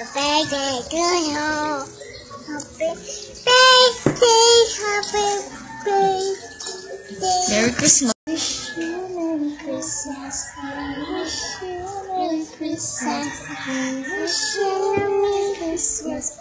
birthday to you. Happy birthday, happy birthday. Merry Christmas. Wish you Merry Christmas. I wish you Merry Christmas. I wish you Merry Christmas.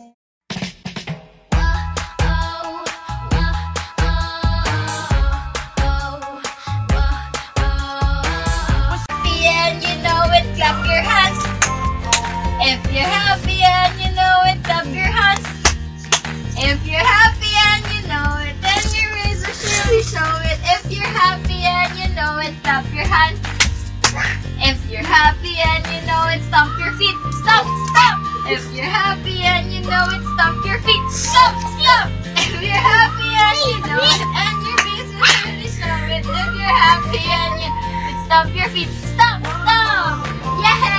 And you know it, clap your hands. If you're happy and you know it, clap your hands. If you're happy and you know it, then your razor surely show it. If you're happy and you know it, clap your hands. If you're happy and you know it, stomp your feet. Stomp, stomp. If you're happy and you know it, stomp your feet. Stomp, stomp. If you're happy and you know it, and your razor surely show it. If you're happy and you know it, stomp your feet. Stomp, stomp. Yay!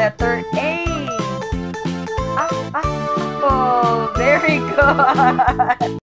letter A. Oh, very good.